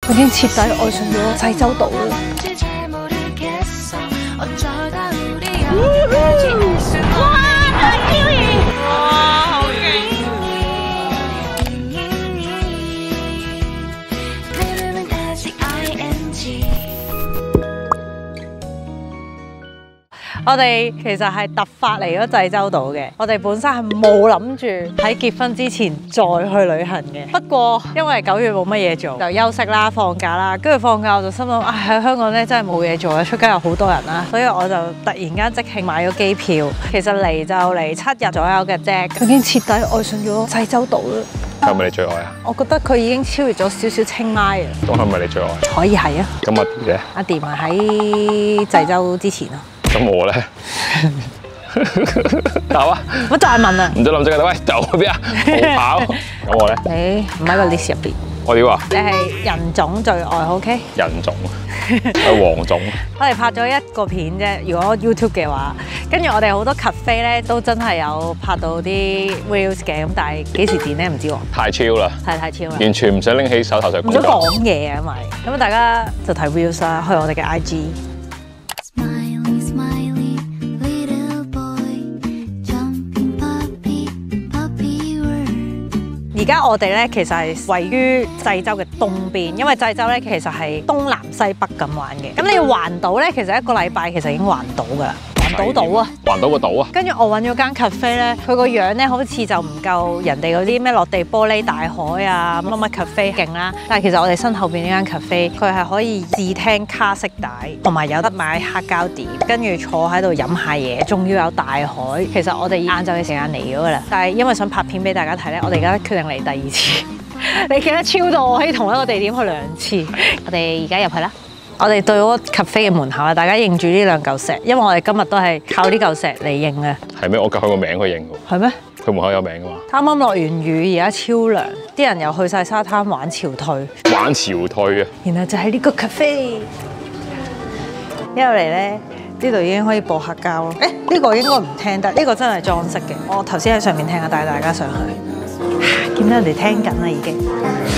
我已經徹底愛上咗濟州島啦。我哋其實係突發嚟咗濟州島嘅，我哋本身係冇諗住喺結婚之前再去旅行嘅。不過因為9月冇乜嘢做，就休息啦、放假啦，跟住放假我就心諗，喺香港咧真係冇嘢做啊，出街有好多人啦，所以我就突然間即興買咗機票。其實嚟就嚟7日左右嘅啫，我已經徹底愛上咗濟州島啦。 係咪你最愛啊？ 我覺得佢已經超越咗少少清邁啊。 咁係咪你最愛？ 可以係啊。 咁阿 D 咧？ 阿掂係喺濟州之前啊。 咁我咧？走啊！ 我再問啊！ 唔使諗即刻，喂，走去邊啊？逃跑！咁我咧？ 你唔喺個 list 入邊。 我屌啊！ 你係人種最愛 ，OK？ 人種係黃種。 我哋拍咗一個片啫，如果 YouTube 嘅話，跟住我哋好多 cafe 咧都真係有拍到啲 reels 嘅，咁但係幾時剪咧唔知喎。太超啦！太超啦！完全唔想拎起手頭上。唔想講嘢啊，因為咁大家就睇 reels 啦，去我哋嘅 IG。而家我哋咧其實係位於濟州嘅東邊，因為濟州咧其實係東南西北咁玩嘅。咁你要環島咧，其實1個禮拜其實已經環島㗎啦。環島島啊！環島個島啊！跟住我揾咗間 cafe 咧，佢個樣咧好似就唔夠人哋嗰啲咩落地玻璃大海啊乜乜 cafe 勁啦。但係其實我哋身後邊呢間 cafe，佢係可以試聽卡式帶，同埋有得買黑膠碟，跟住坐喺度飲下嘢，仲要有大海。其實我哋晏晝嘅時間嚟咗㗎啦，但係因為想拍片俾大家睇咧，我哋而家決定嚟第2次。你記得超到我可以同一個地點去2次。我哋而家入去啦。我哋對嗰個 cafe 嘅門口啊，大家認住呢2嚿石，因為我哋今日都係靠呢嚿石嚟認嘅。係咩？我夾佢個名去認㗎。係咩？佢門口有名㗎嘛？啱啱落完雨，而家超涼，啲人又去晒沙灘玩潮退。玩潮退啊！然後就係呢個 cafe， 一入嚟咧，呢度已經可以播黑膠咯。呢個應該唔聽得，呢個真係裝飾嘅。我頭先喺上面聽下，帶大家上去，見到人哋聽緊啦已經。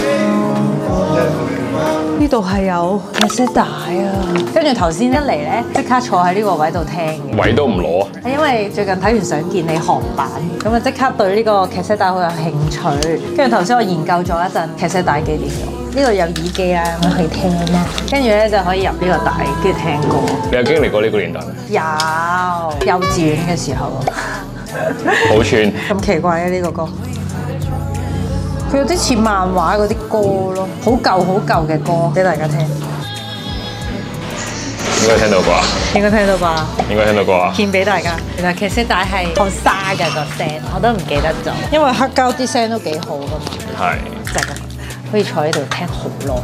呢度係有cassette帶啊，跟住頭先一嚟咧，即刻坐喺呢個位度聽嘅。位都唔攞啊！因為最近睇完《想見你》韓版，咁啊即刻對呢個cassette帶好有興趣。跟住頭先我研究咗一陣cassette帶幾點用，呢度有耳機啦，咁可以聽啦。跟住咧就可以入呢個帶，跟住聽歌。你有經歷過呢個年代咩？有，幼稚園嘅時候。好串。咁奇怪嘅呢個歌。佢有啲似漫畫嗰啲歌咯，好舊嘅歌俾大家聽。應該聽到啩？應該聽到啩？應該聽到啩？獻俾大家。原來cassette帶係好沙嘅個聲，我都唔記得咗。因為黑膠啲聲都幾好噶嘛。係。就係咁，可以坐喺度聽好耐。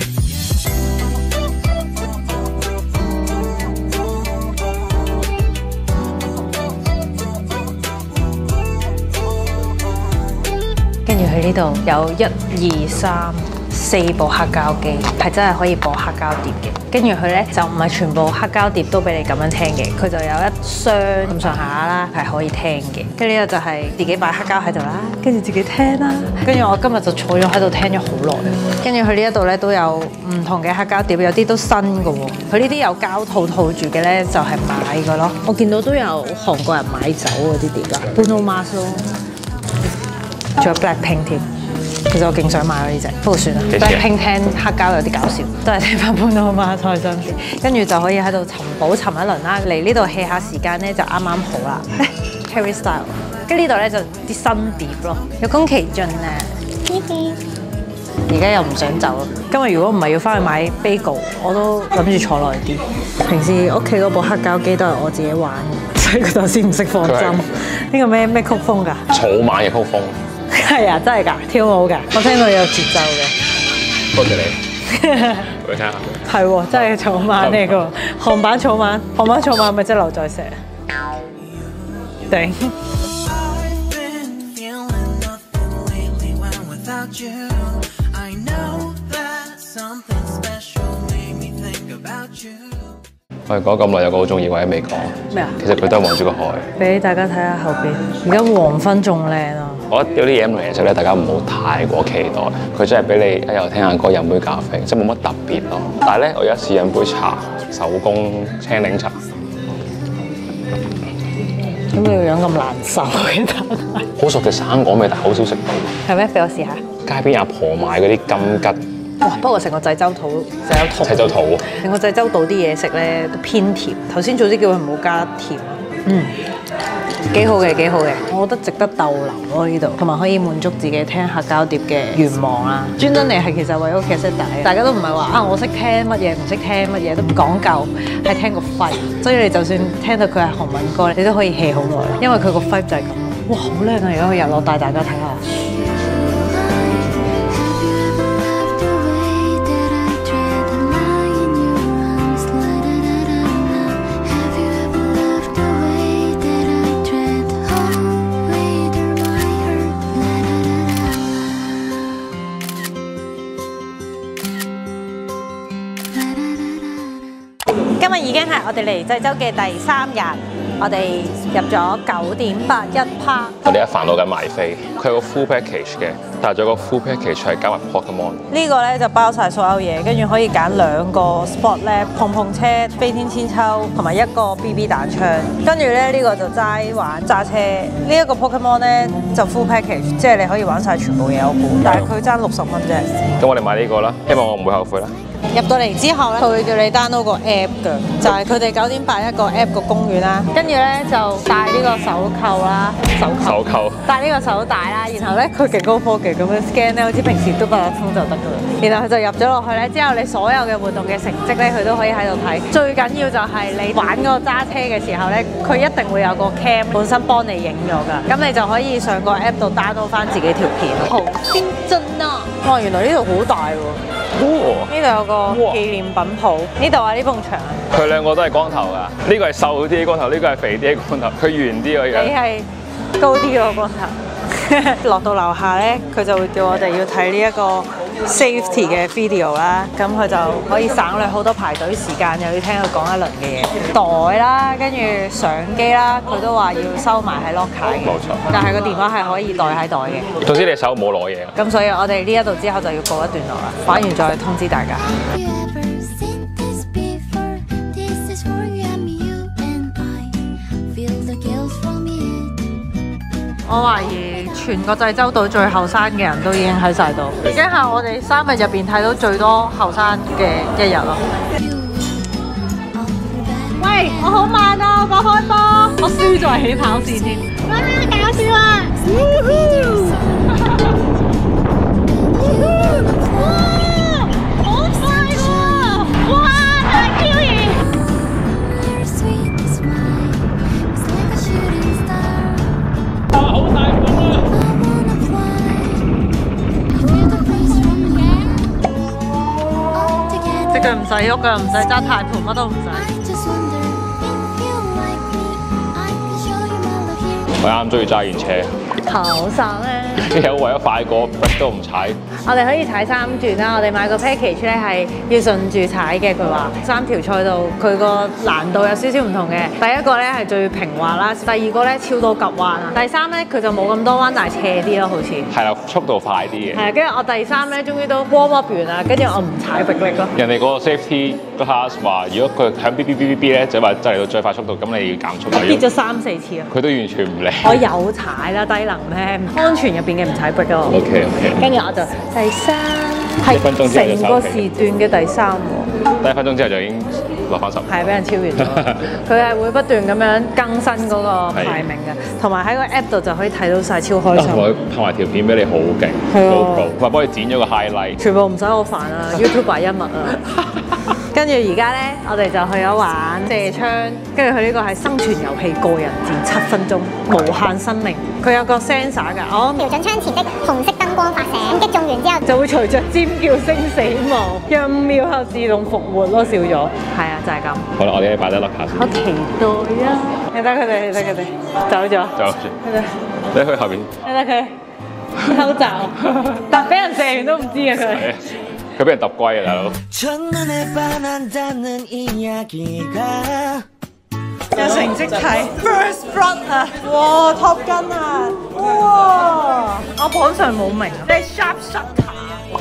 跟住佢呢度有1、2、3、4部黑膠機，係真係可以播黑膠碟嘅。跟住佢咧就唔係全部黑膠碟都俾你咁樣聽嘅，佢就有一箱咁上下啦，係可以聽嘅。跟住呢個就係自己擺黑膠喺度啦，跟住自己聽啦。跟住我今日就坐咗喺度聽咗好耐。跟住佢呢一度咧都有唔同嘅黑膠碟，有啲都新嘅喎。佢呢啲有膠套套住嘅咧就係買嘅咯。我見到都有韓國人買走嗰啲碟㗎 Bruno Mars 咯。仲有 Blackpink 添，其實我勁想買嗰呢隻，不過算啦。Blackpink 聽黑膠有啲搞笑，都係聽翻Bruno Mars開心啲。跟住就可以喺度尋寶尋一輪啦。嚟呢度 hea 下時間咧就啱啱好啦。Harry Styles， 跟住呢度咧就啲新碟咯，有宮崎駿啊。而家又唔想走，今日如果唔係要翻去買 bagel， 我都諗住坐耐啲。平時屋企嗰部黑膠機都係我自己玩嘅，所以佢頭先唔識放針。呢個咩曲風㗎？草蜢嘅曲風。係啊，真係㗎，跳舞㗎，我聽到有節奏嘅。多謝你，我聽下。係喎，真係草蜢嚟㗎，韓版草蜢，韓版草蜢咪即係劉在石。頂。我哋講咁耐，有個好重要位未講。咩啊？其實佢都係望住個海。俾大家睇下後邊，而家黃昏仲靚啊！ 我覺得有啲嘢飲嚟嘅時候咧，大家唔好太過期待，佢真係俾你一又聽下歌飲杯咖啡，即係冇乜特別咯。但係咧，我有一次飲杯茶，手工青檸茶。 點解個樣咁難受嘅？ 好熟嘅生果味，但係好少食到。 係咩？俾我試下。 街邊阿婆賣嗰啲金桔。 哇！不過成個濟州島濟州島， 成個濟州島啲嘢食咧都偏甜。頭先早知叫佢唔好加甜。幾好嘅，幾好嘅，我覺得值得逗留咯呢度，同埋可以滿足自己聽黑膠碟嘅願望啦。專登嚟係其實為咗劇色帶，大家都唔係話啊我識聽乜嘢，唔識聽乜嘢都唔講究，係聽個 vibe。所以你就算聽到佢係韓文歌，你都可以 hea 好耐，因為佢個 vibe 就係咁。哇，好靚啊！而家個日落帶大家睇下。今日已經係我哋嚟濟州嘅第3日，我哋入咗9.81 park。 我哋一煩惱緊買飛，佢有個 full package 嘅，但係仲有個 full package 係加埋 Pokemon。 呢個咧就包晒所有嘢，跟住可以揀2個 spot 咧，碰碰車、飛天千秋同埋1個 BB 彈槍。跟住咧呢個就齋玩揸車。呢一個 Pokemon 咧就 full package， 即係你可以玩晒全部嘢我估，但係佢爭60蚊啫。 咁我哋買呢個啦，希望我唔會後悔啦。 入到嚟之後咧，佢會叫你 download 個 app 㗎，就係佢哋9.81個 app 個公園啦。跟住咧就戴呢個手扣啦，手扣，戴呢個手帶啦。然後咧佢勁高科技咁樣 scan 咧，好似平時都8達通就得㗎啦。然後佢就入咗落去咧，之後你所有嘅活動嘅成績咧，佢都可以喺度睇。最緊要就係你玩嗰個揸車嘅時候咧，佢一定會有個 cam 本身幫你影咗㗎。咁你就可以上個 app 度 download 翻自己條片。好先進啊！哇，原來呢度好大喎！呢度有個紀念品鋪，呢度啊呢埲牆。 佢兩個都係光頭㗎，呢個係瘦啲嘅光頭，呢個係肥啲嘅光頭，佢圓啲嘅樣。 你係高啲個光頭。落到樓下咧，佢就會叫我哋要睇呢一個 safety 嘅 video 啦，咁佢就可以省略好多排隊時間，又要聽佢講一輪嘅嘢。袋啦，跟住相機啦，佢都話要收埋喺 locker 嘅。 冇錯。 但係個電話係可以袋喺袋嘅。 總之你手冇攞嘢。 咁所以我哋呢一度之後就要告一段落啦，玩完再通知大家。我懷疑全個濟州島最後生嘅人都已經喺晒度，已經係我哋3日入邊睇到最多後生嘅一日咯。喂，我好慢啊，我開波，我輸在起跑線添。哇，搞笑啊！哇，好快喎！哇，大超兒！好大風啊！隻腳唔使喐㗎，唔使揸軚盤，乜都唔使。 我啱中意揸完車， 好爽啊！ 有為咗快過 brake 都唔踩。 我哋可以踩3轉啦，我哋買個 package 咧係要順住踩嘅。佢話3條賽道佢個難度有少少唔同嘅。第一個咧係最平滑啦，第二個咧超多急彎啊，第3咧佢就冇咁多彎，但係斜啲咯，好似係啦，速度快啲嘅。 係啊，跟住我第3咧終於都 warm up 完啦，跟住我唔踩迫力咯。 人哋嗰個 safety class 話，如果佢響 B 咧，就話就嚟到最快速度，咁你要減速。 跌咗3、4次啊！ 佢都完全唔理。 我有踩啦，低能咩？安全入邊嘅唔踩迫咯。 OK。 跟住我就第3係成個時段嘅第3喎。 第1分鐘之後就已經落翻10。係俾人超越咗。佢係會不斷咁樣更新嗰個排名嘅，同埋喺個 app 度就可以睇到晒，超開心。 佢拍埋條片俾你好勁，好高，同埋幫你剪咗個 highlight。 全部唔使我煩啊 ，YouTuber 一物啊！跟住而家咧，我哋就去咗玩射槍，跟住佢呢個係生存遊戲個人戰7分鐘，無限生命。佢有個 sensor 㗎，我瞄準槍前的紅色燈光發射，擊中完之後就會隨着尖叫聲死亡，讓5秒後自動復活咯，笑咗。係啊，就係咁。 好啦，我哋擺低粒卡先。 好期待啊！你睇佢哋，你睇佢哋走咗。 走住。你去後邊。 你睇佢偷襲，但俾人射完都唔知啊佢。 佢俾人揼龜啊，大佬。 有成績睇 First Blood 啊，哇 Top Gun 啊，哇！我榜上冇名啊，你 Sharpshooter。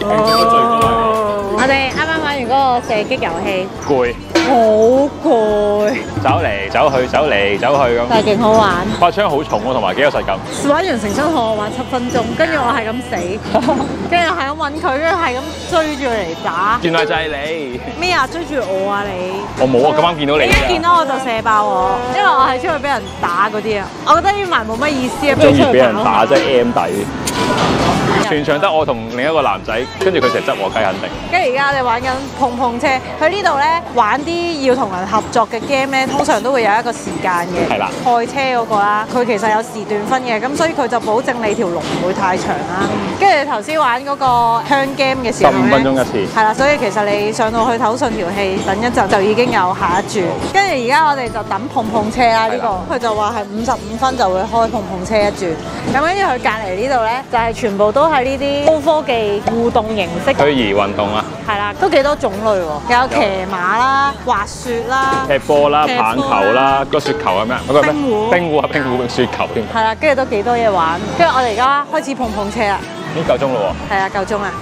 我哋啱啱玩完嗰個射擊遊戲， 攰， 好攰， 走嚟走去，走嚟走去咁， 但係勁好玩。 把槍好重喎，同埋幾有實感。 玩完成身汗，我玩7分鐘，跟住我係咁死，跟住係咁揾佢，跟住係咁追住佢嚟打。 原來就係你咩啊？追住我啊你！ 我冇啊，咁啱見到你。 你一見到我就射爆我，因為我係出去俾人打嗰啲啊。我覺得呢埋冇乜意思啊。 中意俾人打即係 M 底。全場得我同另一個男仔，跟住佢成日執我雞肯定。 跟住而家我哋玩緊碰碰車，佢呢度咧玩啲要同人合作嘅 game 咧，通常都會有一個時間嘅。 係啦。 賽車嗰個啦，佢其實有時段分嘅，咁所以佢就保證你條龍唔會太長啦。跟住頭先玩嗰個槍 game 嘅時候 15分鐘一次。 係啦，所以其實你上到去唞順條氣，等一陣就已經有下一轉。跟住而家我哋就等碰碰車啦，呢個佢就話係55分就會開碰碰車一轉。咁跟住佢隔離呢度咧，就係全部都係呢啲高科技互動形式虛擬運動啊， 係啦，都幾多種類喎，有騎馬啦、滑雪啦、 踢波啦、棒球啦、個雪球係咩啊？嗰個咩？冰壺啊，冰壺雪球添。 係啦，跟住都幾多嘢玩。跟住我哋而家開始碰碰車啦。 已經夠鐘咯喎。 係啊，夠鐘啦。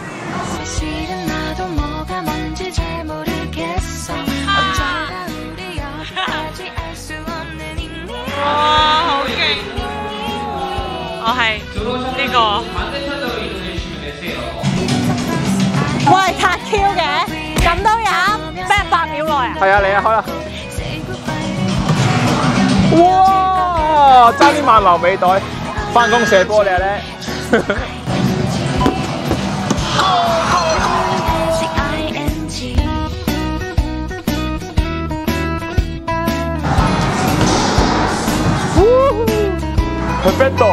哇，好勁！我係呢個。喂，太 Q 嘅，咁都飲，咩8秒內啊？ 係啊，你啊，開啦！哇，爭啲萬流尾袋，翻工射波你啊咧！Perfecto！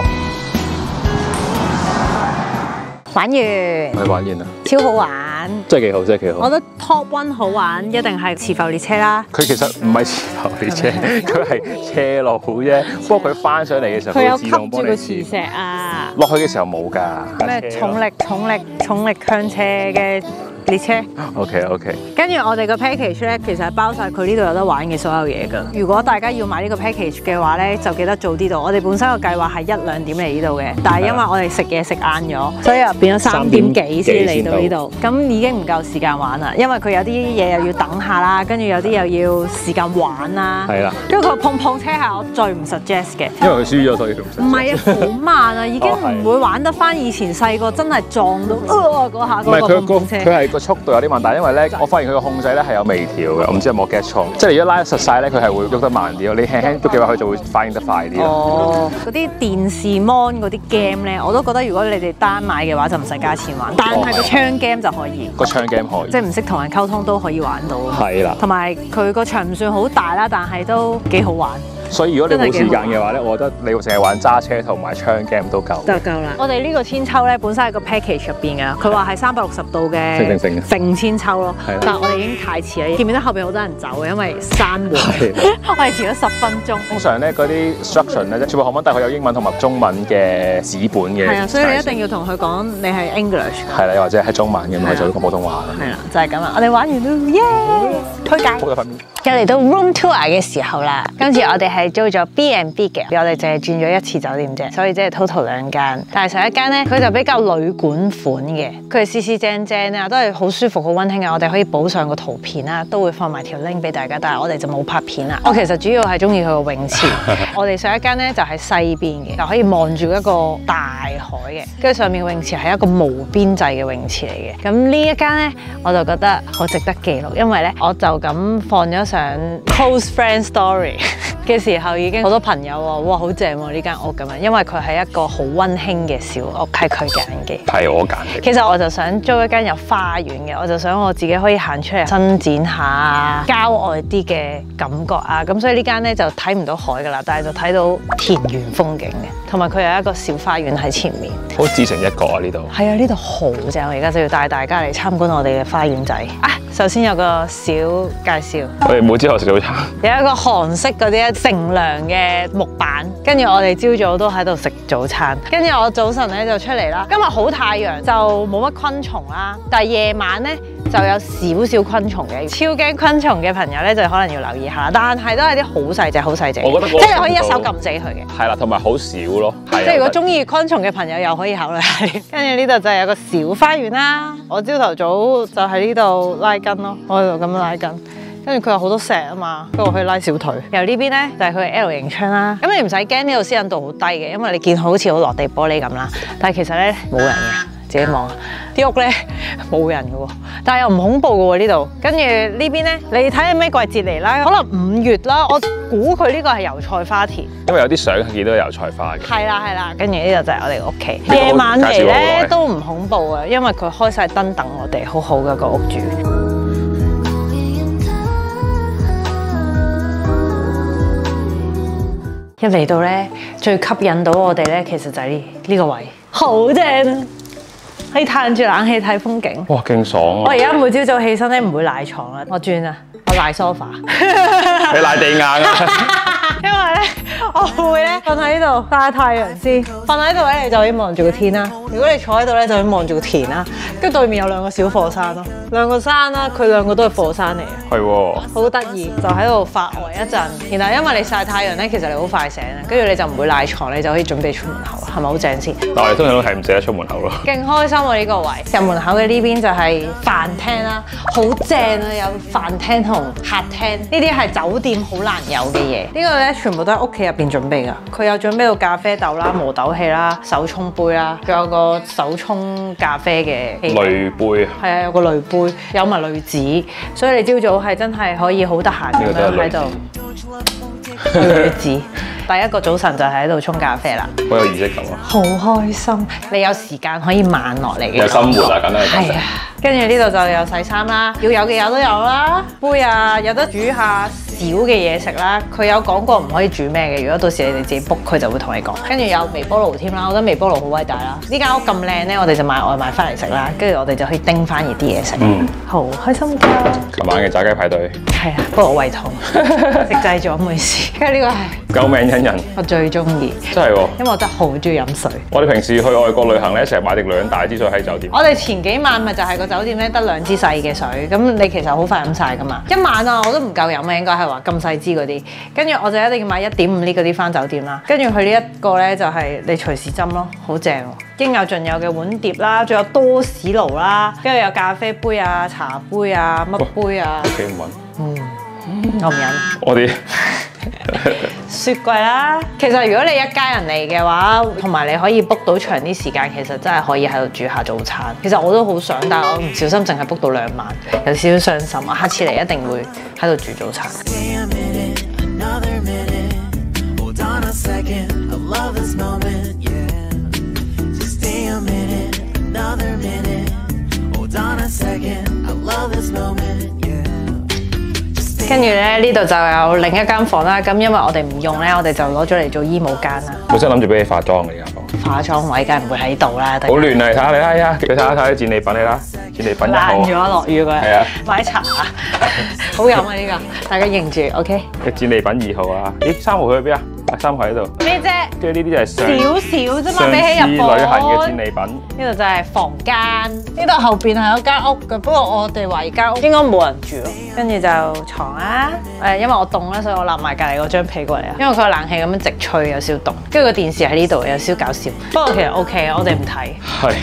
玩完， 咪玩完啦， 超好玩， 真係幾好，真係幾好。 我覺得 Top One 好玩，一定係磁浮列車啦。 佢其實唔係磁浮列車，佢係斜路啫。不過佢翻上嚟嘅時候， 佢有吸自動幫你住個磁石啊。 落去嘅時候冇㗎。 咩重力強斜嘅列車。 OK。 跟住我哋個 package 咧，其實係包晒佢呢度有得玩嘅所有嘢㗎。如果大家要買呢個 package 嘅話咧，就記得早啲到。我哋本身個計劃係1、2點嚟呢度嘅，但係因為我哋食嘢食晏咗，所以又變咗3點幾先嚟到呢度。咁已經唔夠時間玩啦，因為佢有啲嘢又要等下啦，跟住有啲又要時間玩啦。 係啦。 跟住個碰碰車係我最唔 suggest 嘅， 因為佢輸咗，所以唔係啊，好慢啊，已經唔會玩得翻以前細個真係撞到嗰下嗰個碰碰車。 佢係個速度有啲慢，但係因為咧，我發現佢個控制咧係有微調嘅，我唔知有冇 get 錯。即係你如果拉實晒咧，佢係會喐得慢啲咯。你輕輕喐嘅話，佢就會反應得快啲咯。 哦，嗰啲電視 mon 嗰啲 game 咧，我都覺得如果你哋單買嘅話就唔使加錢玩，但係個槍 game 就可以。 個槍 game 可以， 即係唔識同人溝通都可以玩到。 係啦， 同埋佢個場唔算好大啦，但係都幾好玩。 所以如果你冇時間嘅話咧，我覺得你會淨係玩揸車同埋槍 game 都夠。 就夠啦。我哋呢個千秋咧，本身係個 package 入邊㗎，佢話係360度嘅揈千秋咯。但係我哋已經太遲啦，見唔見到後邊好多人走嘅，因為閂門。我哋遲咗10分鐘。通常咧嗰啲 instruction 咧，全部韓文，但係佢有英文同埋中文嘅紙本嘅。 係啊，所以你一定要同佢講你係 English。 係啦，又或者係中文咁，佢就講普通話啦。 係啦，就係咁啦。我哋玩完都耶！推介。 好有份面。 又嚟到 room tour 嘅時候啦，今次我哋係租咗 B&B 嘅，我哋淨係轉咗1次酒店啫，所以即係 total 2間。但係上一間咧，佢就比較旅館款嘅，佢係四正正啊，都係好舒服、好溫馨嘅。我哋可以補上個圖片啦，都會放埋條 link 俾大家，但係我哋就冇拍片啦。我其實主要係中意佢個泳池。我哋上一間咧就喺西邊嘅，就可以望住一個大海嘅，跟住上面泳池係一個無邊際嘅泳池嚟嘅。咁呢一間咧，我就覺得好值得記錄，因為咧我就咁放咗上 close friend story 嘅時候，已經好多朋友話：哇，好正喎呢間屋咁樣，因為佢係一個好溫馨嘅小屋，係佢揀嘅， 係我揀嘅。 其實我就想租一間有花園嘅，我就想我自己可以行出嚟伸展下郊外啲嘅感覺啊，咁所以呢間咧就睇唔到海噶啦，但係就睇到田園風景嘅，同埋佢有一個小花園喺前面， 好自成一角啊呢度。 係啊，呢度好正，我而家就要帶大家嚟參觀我哋嘅花園仔啊！首先有個小介紹， 我哋冇之後食早餐， 有一個韓式嗰啲乘涼嘅木板，跟住我哋朝早都喺度食早餐，跟住我早晨咧就出嚟啦。今日好太陽，就冇乜昆蟲啦，但係夜晚咧就有少少昆蟲嘅，超驚昆蟲嘅朋友咧就可能要留意下，但係都係啲好細隻、好細隻， 我覺得即係可以一手撳死佢嘅。 係啦，同埋好少咯。即即係如果中意昆蟲嘅朋友又可以考慮下。跟住呢度就係有個小花園啦。我朝頭早就喺呢度拉筋咯，我喺度咁樣拉筋。跟住佢有好多石啊嘛，跟住我可以拉小腿。由呢邊咧就係佢 L 型窗啦。咁你唔使驚呢度私隱度好低嘅，因為你見好似好落地玻璃咁啦。但係其實咧冇人嘅，自己望下啲屋咧冇人嘅喎，但係又唔恐怖嘅喎呢度。跟住呢邊咧，你睇係咩季節嚟啦？可能5月啦，我估佢呢個係油菜花田。 因為有啲相見到油菜花嘅。 係啦係啦，跟住呢度就係我哋屋企。夜晚期咧都唔恐怖啊，因為佢開晒燈等我哋，好好嘅個屋主。一嚟到咧，最吸引到我哋咧，其實就係呢個位，好正，可以嘆住冷氣睇風景。 哇，勁爽啊！ 我而家每朝早起身咧，唔會賴床啦，我轉啊，我賴 sofa。 你賴地硬啊！ 因為咧，我會咧瞓喺呢度曬太陽先，瞓喺度咧你就可以望住個天啦。如果你坐喺度咧，就可以望住個田啦。跟住對面有2個小火山咯，兩個山啦，佢2個都係火山嚟嘅。 係喎， 好得意，就喺度發呆一陣，然後因為你曬太陽咧，其實你好快醒啊，跟住你就唔會賴床，你就可以準備出門口啦，係咪好正先？ 但係我哋通常都係唔捨得出門口咯。 勁開心啊！呢個位入門口嘅呢邊就係飯廳啦，好正啊！有飯廳同客廳，呢啲係酒店好難有嘅嘢。呢個咧全部都喺屋企入邊準備㗎。佢有準備到咖啡豆啦、磨豆器啦、手沖杯啦，仲有個手沖咖啡嘅濾杯。 係啊，有個濾杯，有埋濾紙，所以你朝早係真係可以好得閒咁樣喺度濾紙。第一個早晨就喺度沖咖啡啦， 好有儀式感啊！ 好開心，你有時間可以慢落嚟嘅。 有生活啊，梗係。 係啊，跟住呢度就有洗衫啦，要有嘅有都有啦，杯啊有得煮下少嘅嘢食啦。佢有講過唔可以煮咩嘅，如果到時你哋自己 book 佢就會同你講。跟住有微波爐添啦，我覺得微波爐好偉大啦。呢間屋咁靚咧，我哋就買外賣翻嚟食啦，跟住我哋就可以叮翻熱啲嘢食。好開心㗎！ 琴晚嘅炸雞排隊。 係啊，不過我胃痛，食滯咗唔好意思。跟住呢個係救命恩人， 我最中意， 真係喎， 因為我真係好中意飲水。我哋平時去外國旅行咧，成日買定2大支水喺酒店。 我哋前幾晚咪就係個酒店咧得2支細嘅水，咁你其實好快飲晒噶嘛。一晚啊我都唔夠飲啊，應該係話咁細支嗰啲。跟住我就一定要買1.5升嗰啲翻酒店啦。跟住佢呢一個咧就係你隨時斟咯，好正喎。應有盡有嘅碗碟啦，仲有多士爐啦，跟住有咖啡杯啊、茶杯啊、乜杯啊。 幾唔穩？ 我唔飲。 我哋雪櫃啦，其實如果你一家人嚟嘅話，同埋你可以 book 到長啲時間，其實真係可以喺度煮下早餐。其實我都好想，但係我唔小心淨係 book 到2晚，有少少傷心啊！下次嚟一定會喺度煮早餐。跟住咧，呢度就有另一間房啦。咁因為我哋唔用咧，我哋就攞咗嚟做衣帽間啦。 本身諗住俾你化妝嘅呢間房。 化妝位梗係唔會喺度啦。 好亂啊！你睇下你睇下，你睇下啲戰利品你啦，戰利品1號。爛咗落雨嗰日。係啊。買茶啊，好飲啊呢個，大家認住 ，OK。嘅戰利品2號啊，咦3號去咗邊啊？3號喺度。 咩啫？ 跟住呢啲就係少少啫嘛，比起日本。 旅行嘅戰利品。 呢度就係房間，呢度後邊係有間屋嘅，不過我哋話而間屋應該冇人住咯。跟住就床啦，因為我凍啦，所以我攬埋隔離嗰張被過嚟啊。因為佢個冷氣咁樣直吹，有少凍。跟住個電視喺呢度，有少搞笑。不過其實 OK 啊，我哋唔睇。 係。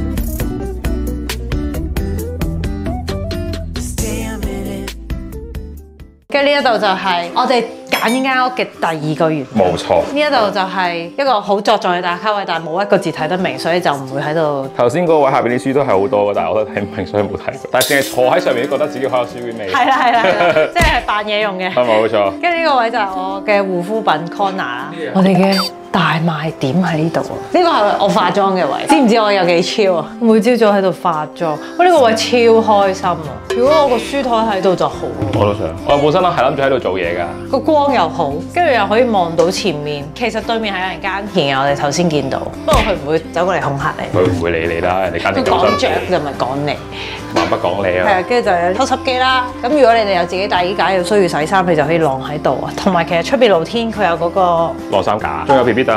跟住呢一度就係我哋揀呢間屋嘅第2個原因。 冇錯。呢一度就係一個好作狀嘅打卡位，但係冇一個字睇得明，所以就唔會喺度。 頭先嗰個位下邊啲書都係好多嘅，但係我都睇唔明，所以冇睇過。但係淨係坐喺上面都覺得自己好有書卷味。係啦，即係扮嘢用嘅。係冇錯。跟住呢個位就係我嘅護膚品 corner 啦，我哋嘅大賣點喺呢度啊！呢個係我化妝嘅位，知唔知我有幾超啊？每朝早喺度化妝，我呢個位超開心啊！如果我個書台喺度就好。我都想。我本身咧係諗住喺度做嘢㗎。 個光又好，跟住又可以望到前面。其實對面係有人耕田嘅，我哋頭先見到。不過佢唔會走過嚟恐嚇你。 佢唔會理你啦，人哋耕田咁辛苦。 講着就唔係講你。 蠻不講理啊。係啊， 跟住就有抽濕機啦。咁如果你哋有自己大衣架，要需要洗衫，你就可以晾喺度啊。同埋其實出邊露天佢有嗰個晾衫架，仲有 BB 凳。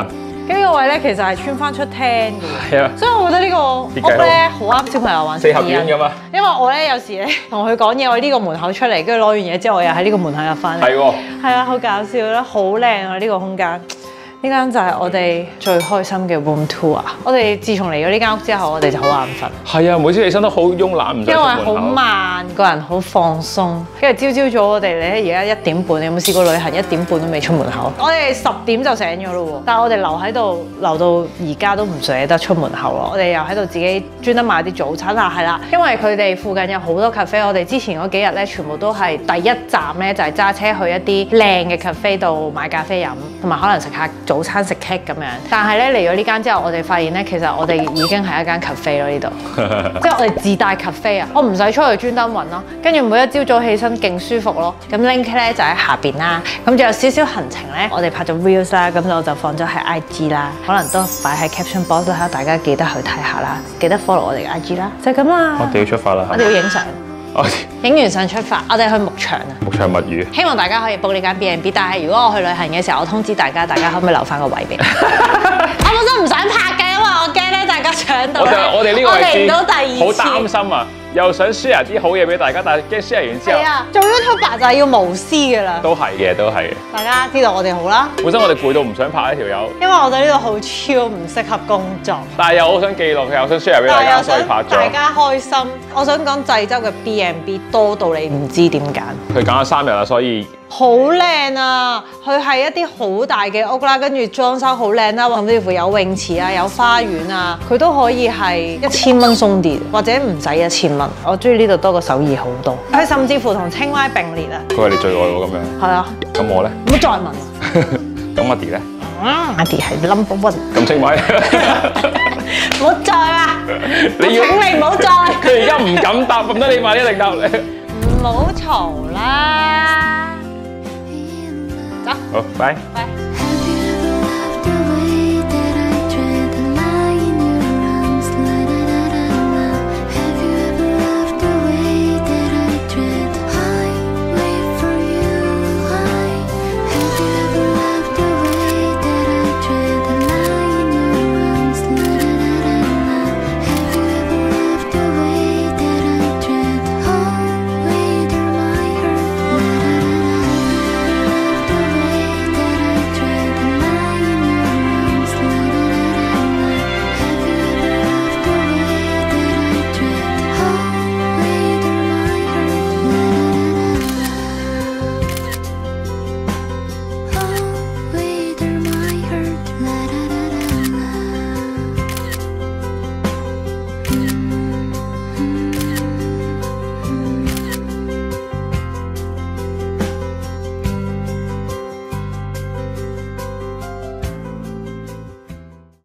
跟住個位咧其實係穿翻出廳嘅。 係啊， 所以我覺得呢個屋咧好啱小朋友玩。 四合院㗎嘛。因為我咧有時咧同佢講嘢，我喺呢個門口出嚟，跟住攞完嘢之後，我又喺呢個門口入翻嚟。 係喎。係啊，好搞笑啦，好靚啊呢個空間。呢間就係我哋最開心嘅 room tour。我哋自從嚟咗呢間屋之後，我哋就好眼瞓。係啊，每次起身都好慵懶，唔想出門口。因為好慢，個人好放鬆。跟住朝早我哋咧而家1點半，你有冇試過旅行1點半都未出門口？我哋10點就醒咗咯喎，但係我哋留喺度留到而家都唔捨得出門口咯。我哋又喺度自己專登買啲早餐啊，係啦，因為佢哋附近有好多 cafe。我哋之前嗰幾日咧，全部都係第一站咧就係揸車去一啲靚嘅 cafe 度買咖啡飲，同埋可能食下早餐食 cake 咁樣，但係咧嚟咗呢間之後，我哋發現咧，其實我哋已經係一間 cafe 咯呢度，即係我哋自帶 cafe 啊，我唔使出去專登揾咯，跟住每一朝早起身勁舒服咯。咁 link 咧就喺下邊啦，咁仲有少少行程咧，我哋拍咗 reels 啦，咁我就放咗喺 IG 啦，可能都擺喺 caption box 啦，大家記得去睇下啦，記得 follow 我哋嘅 IG 啦，就係咁啦。 我哋要出發啦， 我哋要影相。影完相出發，我哋去牧場啊！ 牧場物語， 希望大家可以 book 呢間 B&B， 但係如果我去旅行嘅時候，我通知大家，大家可唔可以留翻個位俾我？我本身唔想拍嘅，因為我驚咧大家搶到。我哋呢個嚟唔到第二次， 好擔心啊！又想 share 啲好嘢俾大家，但係驚 share 完之後， 做 YouTuber 就係要無私㗎啦。 都係嘅，都係嘅。 大家知道我哋好啦。 本身我哋攰到唔想拍呢條友， 因為我哋呢度好超唔適合工作。 但係又好想記錄，又想 share 俾大家，所以拍咗。 大家開心。我想講濟州嘅 B&B 多到你唔知點揀。 佢揀咗3日啦，所以。 好靚啊！佢係一啲好大嘅屋啦，跟住裝修好靚啦，甚至乎有泳池啊，有花園啊，佢都可以係1000蚊鬆啲，或者唔使1000蚊。我中意呢度多過首爾好多。佢甚至乎同清邁並列啊！ 佢係你最愛喎，咁樣。係啊。 咁我咧？ 唔好再問。 咁阿弟咧？ 阿弟係 number one。 咁清邁？ 唔好再啦！請你唔好再。 佢而家唔敢答，咁得你買一定答你。 唔好嘈啦！走， 好，拜。 拜。